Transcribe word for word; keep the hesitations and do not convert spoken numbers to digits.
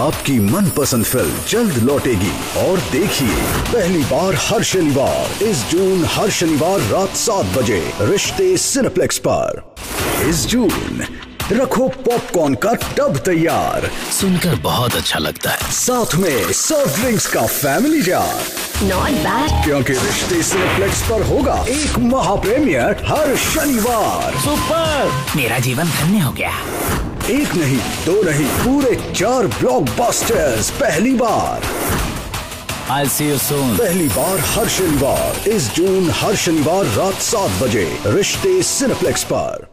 आपकी मनपसंद फिल्म जल्द लौटेगी और देखिए पहली बार हर शनिवार इस जून हर शनिवार रात सात बजे रिश्ते सिनेप्लेक्स पर। इस जून रखो पॉपकॉर्न का टब तैयार। सुनकर बहुत अच्छा लगता है। साथ में सॉफ्ट ड्रिंक्स का फैमिली जार। नॉट बैड, क्योंकि रिश्ते सिनेप्लेक्स पर होगा एक महाप्रीमियर हर शनिवार। सुपर, मेरा जीवन धन्य हो गया। एक नहीं, दो नहीं, पूरे चार ब्लॉकबस्टर्स पहली बार। I'll see you soon. पहली बार हर शनिवार इस जून हर शनिवार रात सात बजे रिश्ते सिनेप्लेक्स पर।